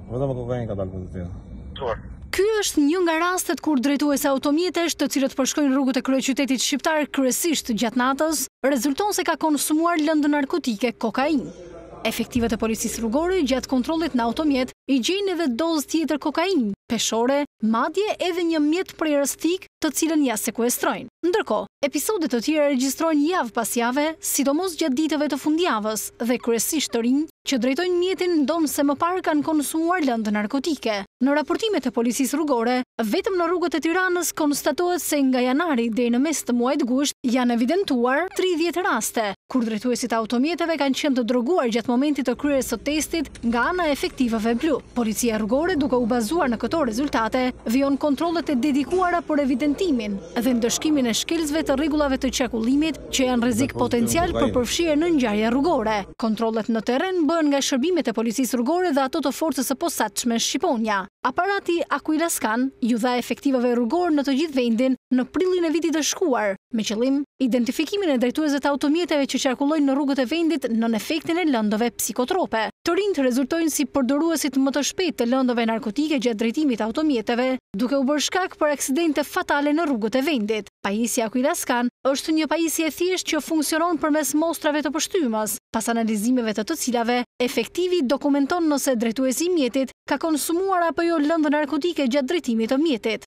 Vetëm kokainë ka dalë pozitive. Ky është një nga rastet kur drejtuese automjetesh, të cilët përshkojnë rrugët e kryeqytetit shqiptar kryesisht gjatë natës, rezulton se ka konsumuar lëndë narkotike kokainë. Efektivet e policisë rrugore gjatë kontrollit në automjet i gjejnë edhe dozë tjetër kokainë, peshore, madje edhe një mjet prerëstik të cilën ja sekuestrojnë. Ndërkohë, episode të tjera regjistrojnë javë pas jave, sidomos gjatë ditëve të fundjavës dhe kryesisht të rinj që drejtojnë mjetin ndonë se më parë kanë konsumuar lëndë narkotike. Në raportimet e policisë rrugore, vetëm në rrugët e Tiranës konstatohet se nga janari deri në mes të muajit gusht janë evidentuar 30 raste, kur drejtuesit e automjeteve kanë qenë të droguar gjatë momentit të kryerjes së testit nga ana e efektivave blu. Policia rrugore, duke u bazuar në këto rezultate, vijon kontrollet e dedikuara për evidentimin dhe ndëshkimin e shkelësve të rregullave të qarkullimit që janë rrezik potencial për përfshirje në ngjarje rrugore. Kontrollet në terren bëhen nga shërbimet e policisë rrugore dhe ato të forcës së posaçme Shqiponia. Aparati Aquila Scan ju dha efektivave rrugor në të gjithë vendin në prillin e vitit të shkuar, me qëllim identifikimin e drejtuesve të automjeteve që qarkullojnë në rrugët e vendit nën efektin e lëndëve psikotrope. Të rinjt rezultojnë si përdoruesit më të shpejtë të lëndëve narkotike gjatë drejtimit të automjeteve, duke u bërë shkak për aksidente fatale në rrugët e vendit. Pajisja Aquila Scan është një pajisje e thjeshtë që funksionon përmes mostrave të pështymës, pas analizimeve të cilave efektivi dokumenton nëse drejtuesi i mjetit ka konsumuar apo jo lëndë narkotike gjatë drejtimit të mjetit.